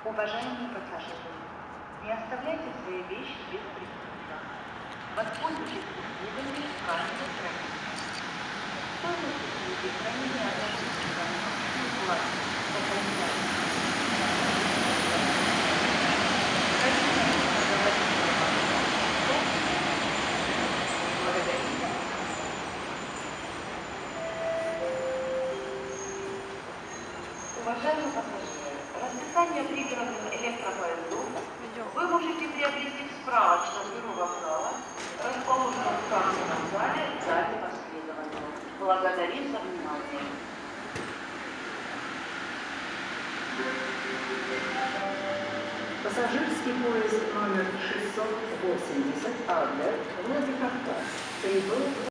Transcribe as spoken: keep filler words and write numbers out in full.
Уважаемые пассажиры, не оставляйте свои вещи без присмотра. Воспользуйтесь услугами камеры хранения. Стоимость услуги хранения относится к максимуму платы по полноте. Уважаемые пассажиры, расписание пригородных электропоездов вы можете приобрести в справочном бюро вокзала, расположенном в кассовом зале в зале последования. Благодарим за внимание. Пассажирский поезд номер шестьсот восемьдесят Адлер Владикавказ прибыл